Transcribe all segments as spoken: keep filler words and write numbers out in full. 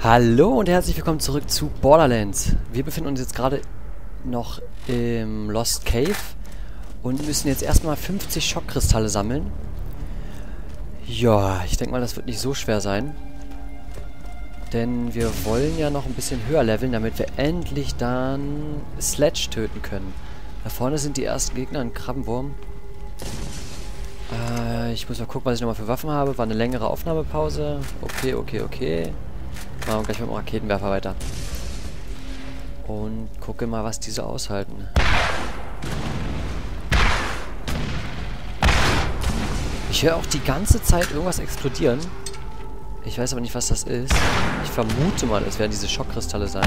Hallo und herzlich willkommen zurück zu Borderlands. Wir befinden uns jetzt gerade noch im Lost Cave und müssen jetzt erstmal fünfzig Schockkristalle sammeln. Ja, ich denke mal, das wird nicht so schwer sein. Denn wir wollen ja noch ein bisschen höher leveln, damit wir endlich dann Sledge töten können. Da vorne sind die ersten Gegner, ein Krabbenwurm. Äh, ich muss mal gucken, was ich nochmal für Waffen habe. War eine längere Aufnahmepause. Okay, okay, okay. Machen wir gleich mit dem Raketenwerfer weiter. Und gucke mal, was diese aushalten. Ich höre auch die ganze Zeit irgendwas explodieren. Ich weiß aber nicht, was das ist. Ich vermute mal, es werden diese Schockkristalle sein,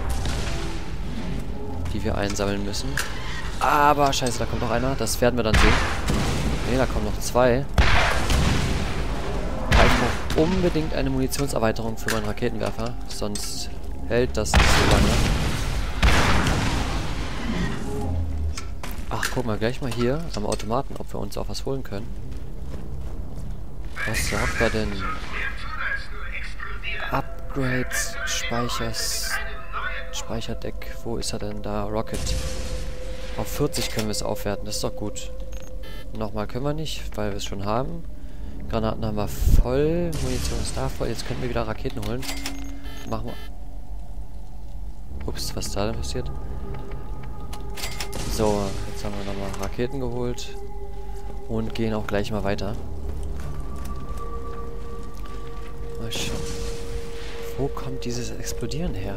die wir einsammeln müssen. Aber scheiße, da kommt noch einer. Das werden wir dann sehen. Ne, da kommen noch zwei. Ich brauche unbedingt eine Munitionserweiterung für meinen Raketenwerfer. Sonst hält das nicht so lange. Ach, guck mal, gleich mal hier am Automaten, ob wir uns auch was holen können. Was sagt er denn? Upgrades, Speichers, Speicherdeck. Wo ist er denn da? Rocket. Auf vierzig können wir es aufwerten, das ist doch gut. Nochmal können wir nicht, weil wir es schon haben. Granaten haben wir voll, Munition ist da voll. Jetzt können wir wieder Raketen holen. Machen wir... Ups, was ist da denn passiert? So, jetzt haben wir nochmal Raketen geholt. Und gehen auch gleich mal weiter. Mal schauen. Wo kommt dieses Explodieren her?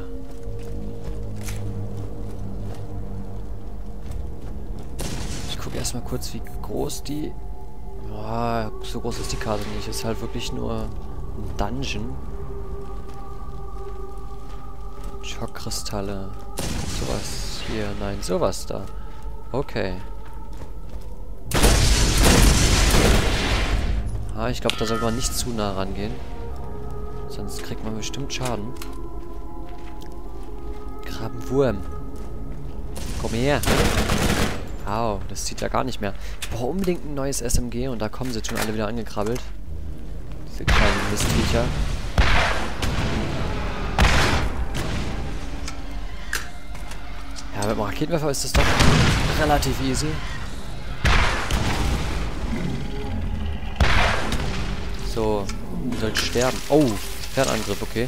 Ich gucke erstmal kurz, wie groß die... Oh, so groß ist die Karte nicht. Ist halt wirklich nur ein Dungeon. Schockkristalle. Sowas hier. Nein, sowas da. Okay. Ah, ich glaube, da sollte man nicht zu nah rangehen. Sonst kriegt man bestimmt Schaden. Krabbenwurm. Komm her. Au, das zieht ja gar nicht mehr. Ich brauche unbedingt ein neues S M G und da kommen sie jetzt schon alle wieder angekrabbelt. Diese kleinen Mistviecher. Ja, mit dem Raketenwerfer ist das doch relativ easy. So, du sollst sterben. Oh, Fernangriff, okay.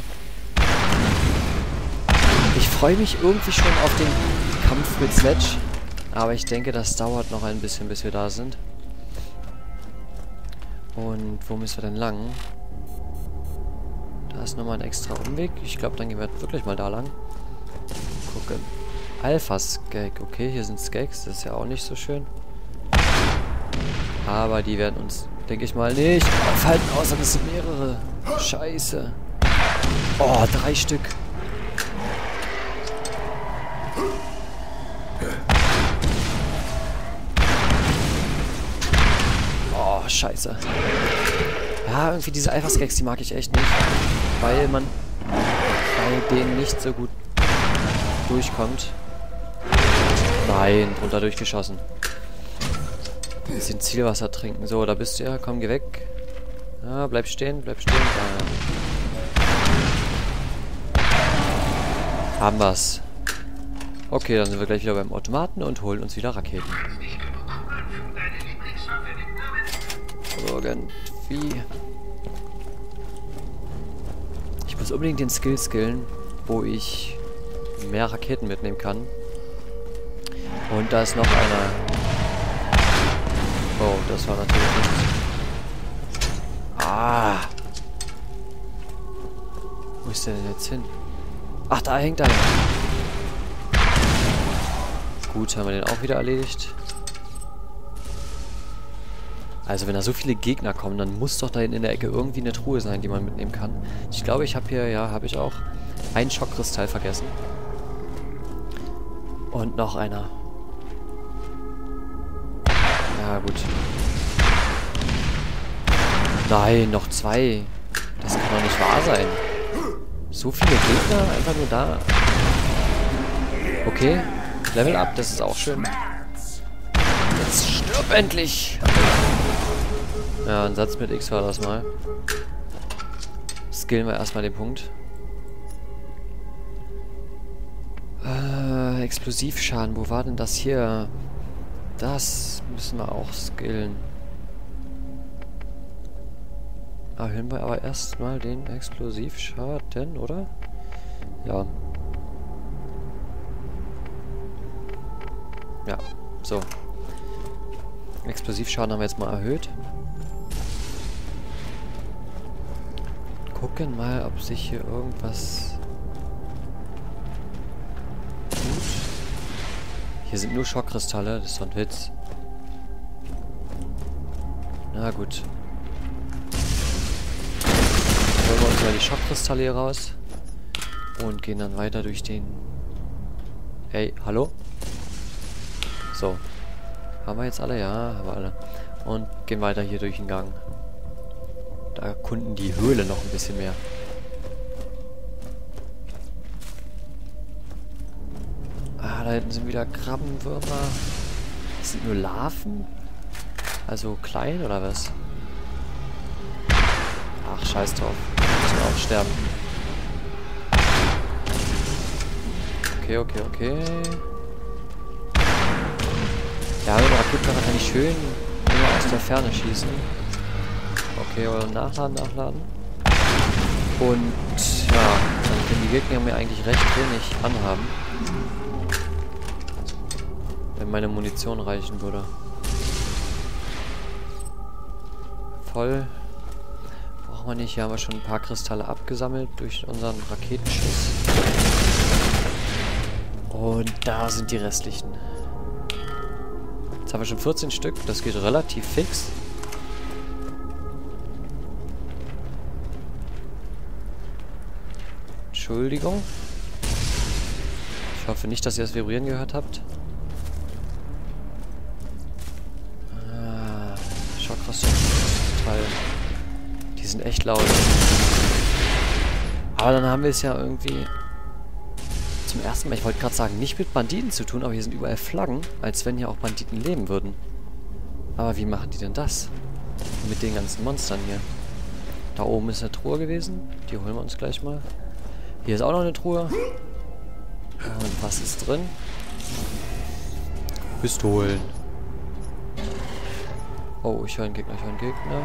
Ich freue mich irgendwie schon auf den Kampf mit Sledge. Aber ich denke, das dauert noch ein bisschen, bis wir da sind. Und wo müssen wir denn lang? Da ist nochmal ein extra Umweg. Ich glaube, dann gehen wir wirklich mal da lang. Gucken. Alpha-Skag. Okay, hier sind Skags. Das ist ja auch nicht so schön. Aber die werden uns, denke ich mal, nicht aufhalten, außer das sind mehrere. Scheiße. Oh, drei Stück. Oh, scheiße. Ja, irgendwie diese Alpha-Skags, die mag ich echt nicht. Weil man bei denen nicht so gut durchkommt. Nein, drunter durchgeschossen. Ein bisschen Zielwasser trinken. So, da bist du ja. Komm, geh weg. Ja, bleib stehen, bleib stehen. Da. Haben wir's. Okay, dann sind wir gleich wieder beim Automaten und holen uns wieder Raketen. Irgendwie. Ich muss unbedingt den Skill skillen, wo ich mehr Raketen mitnehmen kann. Und da ist noch einer. Oh, das war natürlich nichts. Ah. Wo ist der denn jetzt hin? Ach, da hängt einer. Gut, haben wir den auch wieder erledigt. Also wenn da so viele Gegner kommen, dann muss doch da hinten in der Ecke irgendwie eine Truhe sein, die man mitnehmen kann. Ich glaube, ich habe hier, ja, habe ich auch, einen Schockkristall vergessen. Und noch einer. Ja, gut. Nein, noch zwei. Das kann doch nicht wahr sein. So viele Gegner, einfach nur da. Okay, Level up, das ist auch schön. Jetzt stirb endlich! Ja, ein Satz mit X war das mal. Skillen wir erstmal den Punkt. Äh, Explosivschaden. Wo war denn das hier? Das müssen wir auch skillen. Erhöhen wir aber erstmal den Explosivschaden, oder? Ja. Ja, so. Explosivschaden haben wir jetzt mal erhöht. Gucken mal, ob sich hier irgendwas tut. Hier sind nur Schockkristalle, das ist doch ein Witz. Na gut. Holen wir uns mal die Schockkristalle hier raus. Und gehen dann weiter durch den... Hey, hallo? So. Haben wir jetzt alle? Ja, haben wir alle. Und gehen weiter hier durch den Gang. Da erkunden die Höhle noch ein bisschen mehr. Ah, da hinten sind wieder Krabbenwürmer. Das sind nur Larven? Also klein oder was? Ach, scheiß drauf. Müssen auch sterben. Okay, okay, okay. Ja, mit dem Raketenwerfer kann ich schön immer aus der Ferne schießen. Okay, oder nachladen, nachladen. Und ja, dann können die Gegner mir eigentlich recht wenig anhaben. Wenn meine Munition reichen würde. Voll. Brauchen wir nicht. Hier haben wir schon ein paar Kristalle abgesammelt durch unseren Raketenschuss. Und da sind die restlichen. Jetzt haben wir schon vierzehn Stück. Das geht relativ fix. Entschuldigung. Ich hoffe nicht, dass ihr das Vibrieren gehört habt. Ah, Schockrüstung-Teil. Die sind echt laut. Aber dann haben wir es ja irgendwie zum ersten Mal, ich wollte gerade sagen, nicht mit Banditen zu tun, aber hier sind überall Flaggen, als wenn hier auch Banditen leben würden. Aber wie machen die denn das? Mit den ganzen Monstern hier. Da oben ist eine Truhe gewesen. Die holen wir uns gleich mal. Hier ist auch noch eine Truhe. Und was ist drin? Pistolen. Oh, ich höre einen Gegner, ich höre einen Gegner.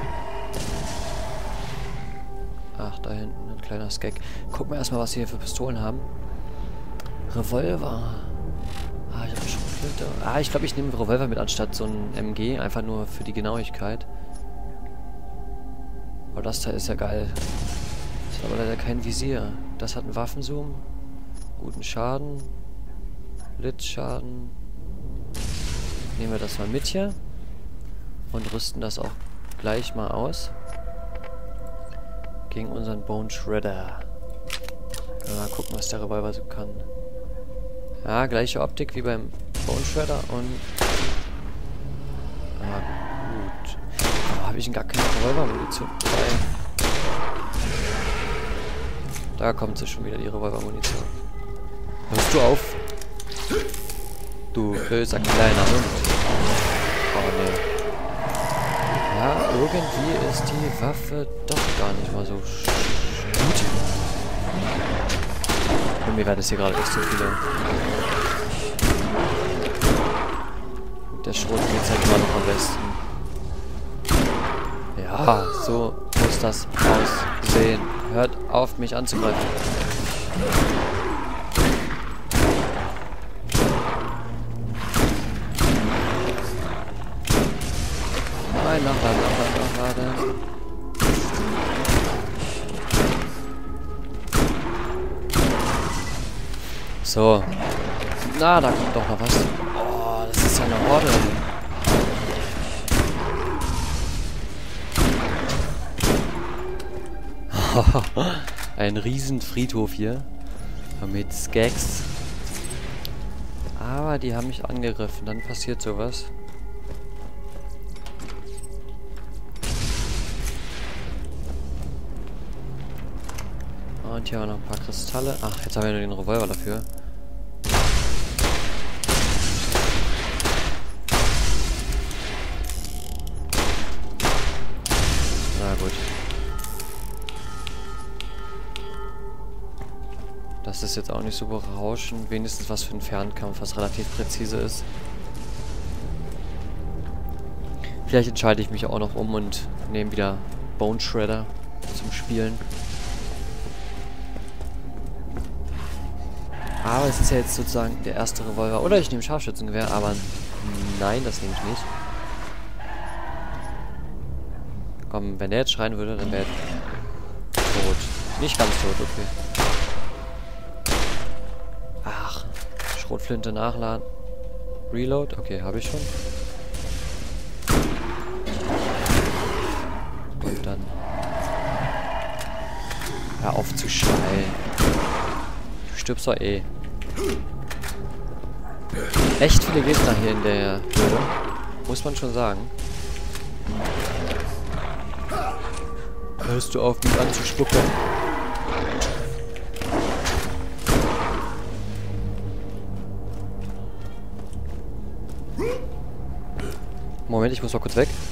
Ach, da hinten ein kleiner Skek. Gucken wir erstmal, was wir hier für Pistolen haben. Revolver. Ah, ich habe schon Flinte. Ah, ich glaube, ich nehme einen Revolver mit anstatt so ein M G. Einfach nur für die Genauigkeit. Aber das Teil ist ja geil. Das hat aber leider kein Visier. Das hat einen Waffenzoom. Guten Schaden. Blitzschaden. Nehmen wir das mal mit hier. Und rüsten das auch gleich mal aus. Gegen unseren Bone Shredder. Mal gucken, was der Revolver so kann. Ja, gleiche Optik wie beim Bone Shredder und... Ah, gut. Oh, habe ich denn gar keine Revolver-Munition dabei? Da kommt sie schon wieder, die Revolver-Munition. Hörst du auf? Du böser kleiner Hund. Oh, nee. Ja, irgendwie ist die Waffe doch gar nicht mal so gut. Bei mir war das hier gerade echt so viele. Mit der Schrot geht es halt immer noch am besten. Ja, so muss das aussehen. Hört auf, mich anzugreifen. Nein, nachladen, nachladen, nachladen. So. Na, da kommt doch noch was. Oh, das ist ja eine Horde. Ein riesen Friedhof hier. Mit Skeks. Aber die haben mich angegriffen. Dann passiert sowas. Und hier haben wir noch ein paar Kristalle. Ach, jetzt haben wir nur den Revolver dafür. Na gut. Das ist jetzt auch nicht so berauschend. Wenigstens was für einen Fernkampf, was relativ präzise ist. Vielleicht entscheide ich mich auch noch um und nehme wieder Bone Shredder zum Spielen. Aber es ist ja jetzt sozusagen der erste Revolver. Oder ich nehme Scharfschützengewehr, aber nein, das nehme ich nicht. Komm, wenn der jetzt schreien würde, dann wäre er tot. Nicht ganz tot, okay. Ach, Schrotflinte nachladen. Reload, okay, habe ich schon. Und dann... Hör auf zu schreien. Du stirbst doch eh. Echt viele Gegner hier in der Höhle. Muss man schon sagen. Hörst du auf, mich anzuspucken? Moment, ich muss mal kurz weg.